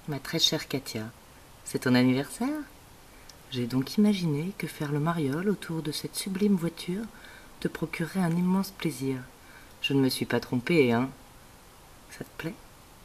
Ma très chère Katia, c'est ton anniversaire? J'ai donc imaginé que faire le mariole autour de cette sublime voiture te procurerait un immense plaisir. Je ne me suis pas trompée, hein? Ça te plaît?